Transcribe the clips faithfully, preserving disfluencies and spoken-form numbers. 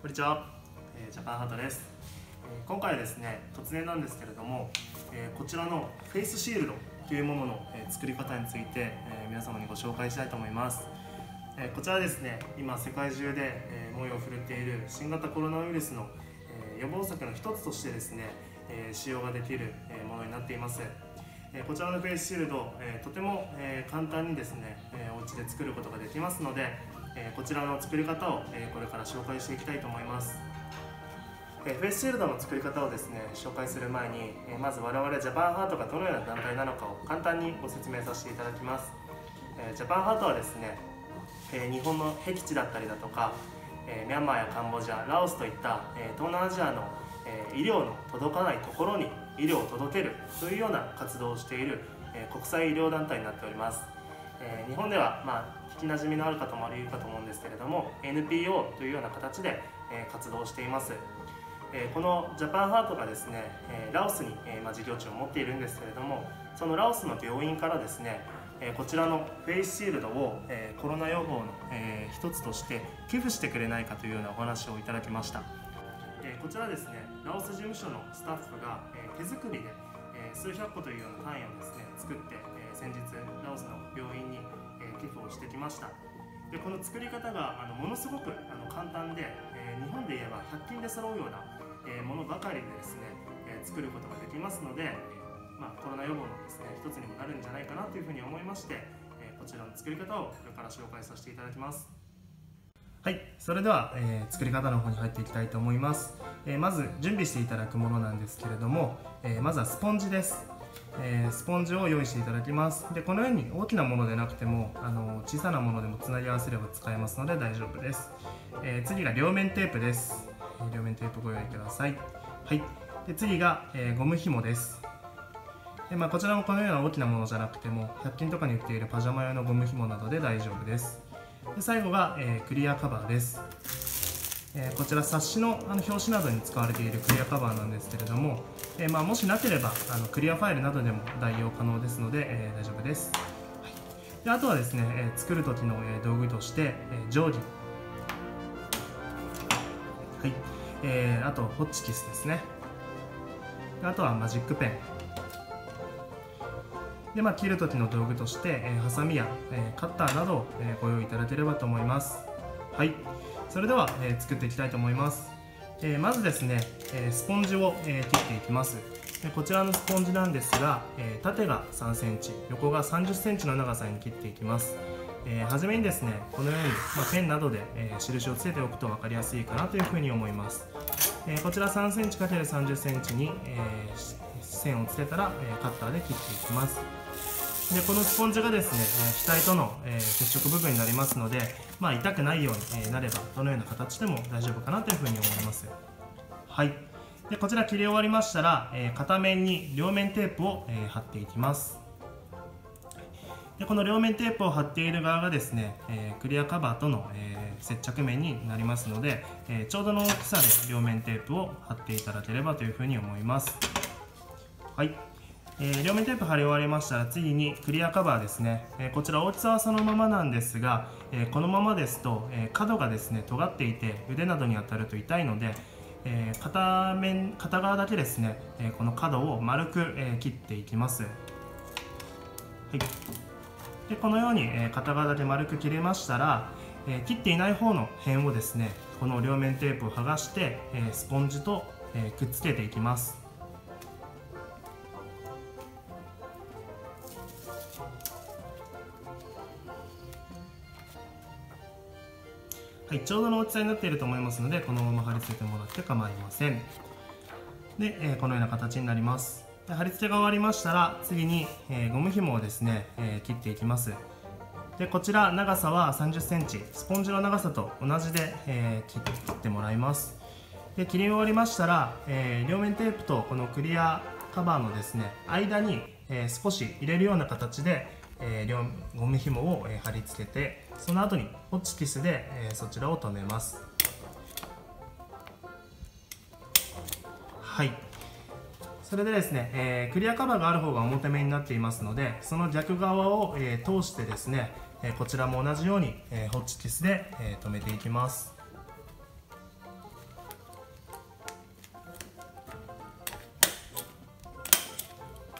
こんにちは、えー、ジャパンハートです。えー、今回はですね、突然なんですけれども、えー、こちらのフェイスシールドというものの、えー、作り方について、えー、皆様にご紹介したいと思います。えー、こちらですね、今世界中で、えー、猛威を振るっている新型コロナウイルスの、えー、予防策の一つとしてですね、えー、使用ができる、えー、ものになっています。えー、こちらのフェイスシールド、えー、とても、えー、簡単にですね、えー、お家で作ることができますので、えー、こちらの作り方を、えー、これから紹介していきたいと思います。えー、フェイスシールドの作り方をですね、紹介する前に、えー、まず我々ジャパンハートがどのような団体なのかを簡単にご説明させていただきます。えー、ジャパンハートはですね、えー、日本の僻地だったりだとか、えー、ミャンマーやカンボジア、ラオスといった、えー、東南アジアの、えー、医療の届かないところに医療を届けるというような活動をしている、えー、国際医療団体になっております。えー、日本では、まあ、聞きなじみのある方もいるかと思うんですけれども エヌピーオー というような形で、えー、活動しています。えー、このジャパンハートがですね、えー、ラオスに、えーまあ、事業地を持っているんですけれども、そのラオスの病院からですね、えー、こちらのフェイスシールドを、えー、コロナ予防の、えー、一つとして寄付してくれないかというようなお話をいただきました。えー、こちらですね、ラオス事務所のスタッフが、えー、手作りで、えー、数百個というような単位をですね作って、えー、先日ラオスの病院に、えー、寄付をしてきました。でこの作り方があのものすごくあの簡単で、えー、日本で言えばひゃく均で揃うような、えー、ものばかりでですね、えー、作ることができますので、まあ、コロナ予防のですね一つにもなるんじゃないかなというふうに思いまして、えー、こちらの作り方をこれから紹介させていただきます。はい、それでは、えー、作り方の方に入っていきたいと思います。えー、まず準備していただくものなんですけれども、えー、まずはスポンジです。えー、スポンジを用意していただきます。でこのように大きなものでなくてもあの小さなものでもつなぎ合わせれば使えますので大丈夫です。えー、次が両面テープです。えー、両面テープご用意ください。はい、で次が、えー、ゴム紐です。で、まあ、こちらもこのような大きなものじゃなくてもひゃく均とかに売っているパジャマ用のゴム紐などで大丈夫です。で最後が、えー、クリアカバーです。えー、こちら冊子 の, あの表紙などに使われているクリアカバーなんですけれども、えーまあ、もしなければあのクリアファイルなどでも代用可能ですので、えー、大丈夫です。はい、であとはですね、えー、作る時の、えー、道具として、えー、定規、はいえー、あとホッチキスですね。あとはマジックペンで、まあ、切る時の道具として、えー、ハサミや、えー、カッターなどを、えー、ご用意いただければと思います。はい、それでは、えー、作っていきたいと思います。えー、まずですね、えー、スポンジを、えー、切っていきます。でこちらのスポンジなんですが、えー、縦がさんセンチ、横がさんじゅっセンチの長さに切っていきます。えー、はじめにですね、このように、まあ、ペンなどで、えー、印をつけておくと分かりやすいかなというふうに思います。えー、こちら さんセンチかけるさんじゅっセンチに、えー、線をつけたら、えー、カッターで切っていきます。でこのスポンジがですね、額との、えー、接触部分になりますので、まあ、痛くないように、えー、なればどのような形でも大丈夫かなというふうに思います。はい、でこちら切り終わりましたら、えー、片面に両面テープを、えー、貼っていきます。でこの両面テープを貼っている側がですね、えー、クリアカバーとの、えー、接着面になりますので、えー、ちょうどの大きさで両面テープを貼っていただければというふうに思います。はい、えー、両面テープ貼り終わりましたら次にクリアカバーですね。えー、こちら大きさはそのままなんですが、えー、このままですと、えー、角がですね尖っていて腕などに当たると痛いので、えー、片面片側だけですね、えー、この角を丸く、えー、切っていきます。はい、でこのように、えー、片側だけ丸く切れましたら、えー、切っていない方の辺をですねこの両面テープを剥がして、えー、スポンジと、えー、くっつけていきます。はい、ちょうどの大きさになっていると思いますのでこのまま貼り付けてもらって構いません。で、えー、このような形になります。で貼り付けが終わりましたら次に、えー、ゴム紐をですね、えー、切っていきます。でこちら長さはさんじゅっセンチ、スポンジの長さと同じで、えー、切ってもらいます。で切り終わりましたら、えー、両面テープとこのクリアカバーのですね間に、えー、少し入れるような形で、えー、両ゴム紐を、えー、貼り付けて、その後にホッチキスで、えー、そちらを留めます。はい、それでですね、えー、クリアカバーがある方が表面になっていますので、その逆側を、えー、通してですね、えー、こちらも同じように、えー、ホッチキスで、えー、留めていきます。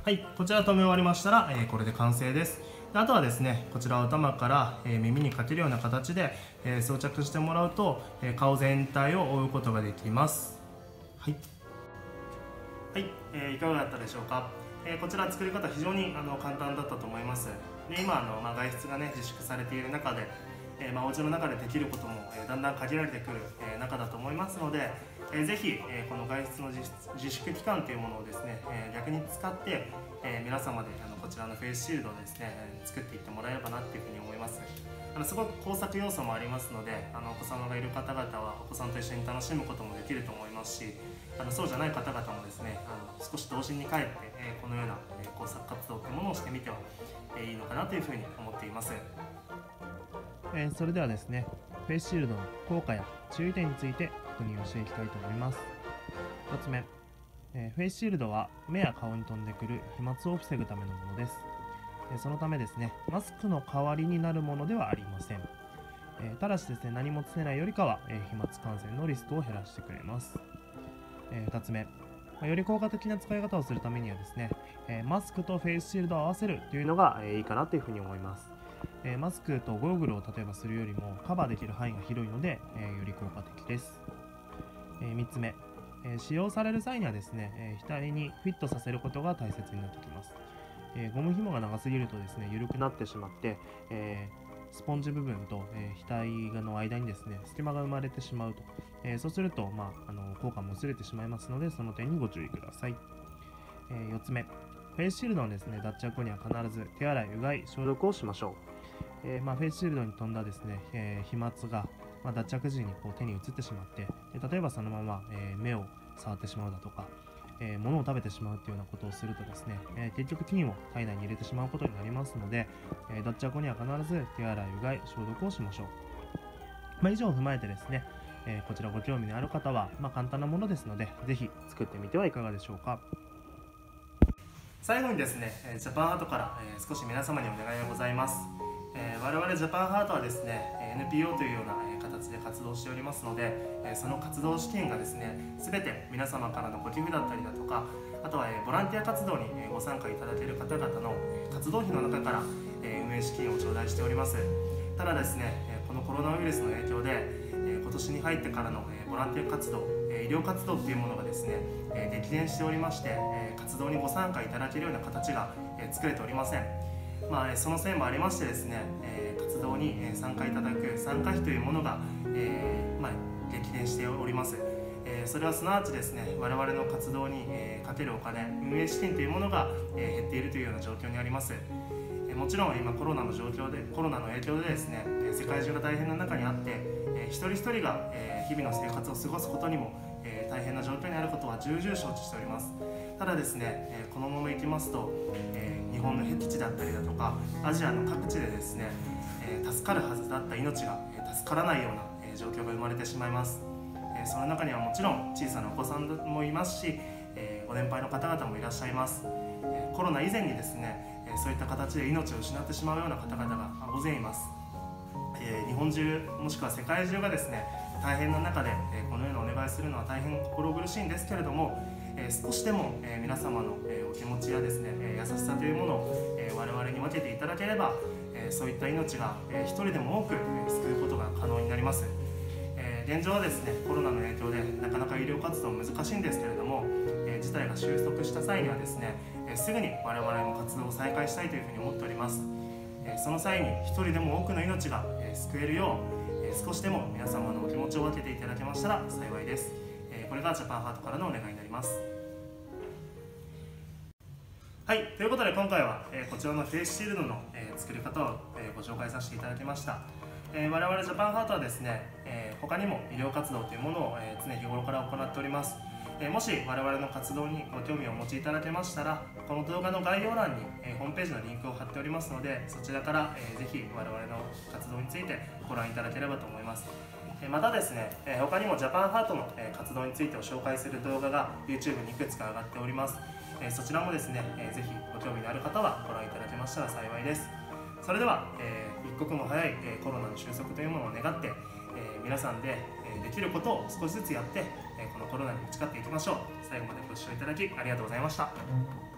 はい、こちら留め終わりましたら、えー、これで完成です。であとはですね、こちらを頭から、えー、耳にかけるような形で、えー、装着してもらうと、えー、顔全体を覆うことができます。はい、はい、えー、いかがだったでしょうか。えー、こちら作り方非常にあの簡単だったと思います。で今あの、まあ、外出がね自粛されている中で、えーまあ、お家の中でできることも、えー、だんだん限られてくる、えー、中だと思いますので、えー、ぜひ、えー、この外出の自自粛期間というものをですね、えー、逆に使って、えー、皆様であのこちらのフェイスシールドをですね、えー、作っていってもらえればなっていうふうに思います。あのすごく工作要素もありますので、あのお子様がいる方々はお子さんと一緒に楽しむこともできると思いますし、あのそうじゃない方々もですね、あの少し童心に帰って、えー、このような、えー、工作活動というものをしてみては、えー、いいのかなというふうに思っています。えー、それではですね、フェイスシールドの効果や注意点について確認をしていきたいと思います。ひとつめ、えー、フェイスシールドは目や顔に飛んでくる飛沫を防ぐためのものです。えー、そのためですね、マスクの代わりになるものではありません。えー、ただしですね、何もつけないよりかは、えー、飛沫感染のリスクを減らしてくれます。えー、ふたつめ、より効果的な使い方をするためにはですね、えー、マスクとフェイスシールドを合わせるというのが、えー、いいかなというふうに思います。えー、マスクとゴーグルを例えばするよりもカバーできる範囲が広いので、えー、より効果的です。えー、みっつめ、えー、使用される際にはですね、えー、額にフィットさせることが大切になってきます。えー、ゴム紐が長すぎるとですね、緩くなってしまって、えー、スポンジ部分と、えー、額の間にですね、隙間が生まれてしまうと、えー、そうすると、まあ、あの効果も薄れてしまいますので、その点にご注意ください。えー、よっつめ、フェイスシールドのですね、脱着後には必ず手洗い、うがい、消毒をしましょう。えーまあ、フェイスシールドに飛んだですね、えー、飛沫が、まあ、脱着時にこう手に移ってしまって、で例えばそのまま、えー、目を触ってしまうだとか、えー、物を食べてしまうというようなことをするとですね、えー、結局菌を体内に入れてしまうことになりますので、えー、脱着後には必ず手洗い、うがい、消毒をしましょう。まあ、以上を踏まえてですね、えー、こちらご興味のある方は、まあ、簡単なものですので、ぜひ作ってみてはいかがでしょうか。最後にですね、ジャパンハートから、えー、少し皆様にお願いがございます。えー、我々ジャパンハートはですね エヌピーオー というような形で活動しておりますので、その活動資金がですね全て皆様からのご寄付だったりだとか、あとはボランティア活動にご参加いただける方々の活動費の中から運営資金を頂戴しております。ただですね、このコロナウイルスの影響で今年に入ってからのボランティア活動、医療活動っていうものがですね激減しておりまして、活動にご参加いただけるような形が作れておりません。まあ、そのせいもありましてですね、えー、活動に参加いただく参加費というものが、えーまあ、激減しております。えー、それはすなわちですね、我々の活動に、えー、かけるお金、運営資金というものが、えー、減っているというような状況にあります。えー、もちろん今コロナの状況でコロナの影響でですね、世界中が大変な中にあって、えー、一人一人が、えー、日々の生活を過ごすことにも、えー、大変な状況にあることは重々承知しております。ただですね、えー、このままいきますと、えー日本の僻地だったりだとかアジアの各地でですね、えー、助かるはずだった命が、えー、助からないような、えー、状況が生まれてしまいます。えー、その中にはもちろん小さなお子さんもいますし、えー、ご年配の方々もいらっしゃいます。えー、コロナ以前にですね、えー、そういった形で命を失ってしまうような方々が大勢います。えー、日本中もしくは世界中がですね大変な中で、えー、このようなお願いするのは大変心苦しいんですけれども、えー、少しでも、えー、皆様の、えー、お気持ちやですね、えー、優しさというものを、えー、我々に分けていただければ、えー、そういった命が、えー、一人でも多く、えー、救うことが可能になります。えー、現状はですねコロナの影響でなかなか医療活動難しいんですけれども、えー、事態が収束した際にはですね、えー、すぐに我々も活動を再開したいというふうに思っております。えー、その際に一人でも多くの命が、えー、救えるよう、えー、少しでも皆様のお気持ちを分けていただけましたら幸いです。これがジャパンハートからのお願いになります。はい、ということで今回は、えー、こちらのフェイスシールドの、えー、作り方を、えー、ご紹介させていただきました。えー、我々ジャパンハートはですね、えー、他にも医療活動というものを、えー、常日頃から行っております。えー、もし我々の活動にご興味をお持ちいただけましたら、この動画の概要欄に、えー、ホームページのリンクを貼っておりますので、そちらから、えー、ぜひ我々の活動についてご覧いただければと思います。またですね、他にもジャパンハートの活動についてを紹介する動画が YouTube にいくつか上がっております。そちらもですね、ぜひご興味のある方はご覧いただけましたら幸いです。それでは、一刻も早いコロナの収束というものを願って、皆さんでできることを少しずつやって、このコロナに打ち勝っていきましょう。最後までご視聴いただきありがとうございました。